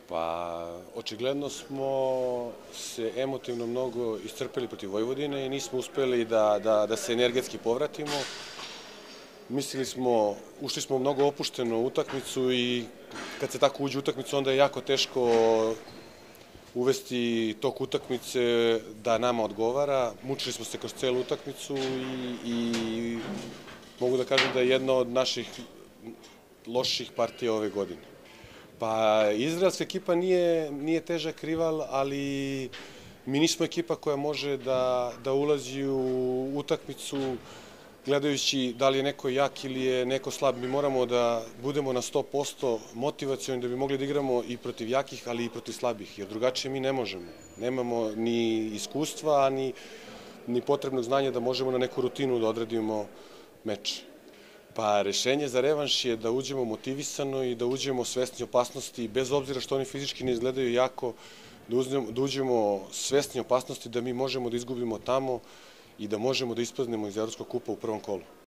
Pa, očigledno smo se emotivno mnogo iscrpeli protiv Vojvodine i nismo uspeli da se energetski povratimo. Ušli smo u mnogo opuštenu utakmicu i kad se tako uđe u utakmicu, onda je jako teško uvesti tok utakmice da nama odgovara. Mučili smo se kroz celu utakmicu i mogu da kažem da je jedna od naših loših partija ove godine. Pa, izraelska ekipa nije težak rival, ali mi nismo ekipa koja može da ulazi u utakmicu gledajući da li je neko jak ili je neko slab. Mi moramo da budemo na 100% motivacioni da bi mogli da igramo i protiv jakih, ali i protiv slabih, jer drugačije mi ne možemo. Nemamo ni iskustva, ni potrebnog znanja da možemo na neku rutinu da odradimo meč. Pa, rešenje za revanš je da uđemo motivisano i da uđemo svesni opasnosti, bez obzira što oni fizički ne izgledaju jako, da uđemo svesni opasnosti da mi možemo da izgubimo tamo i da možemo da ispraznemo iz Evropskog kupa u prvom kolu.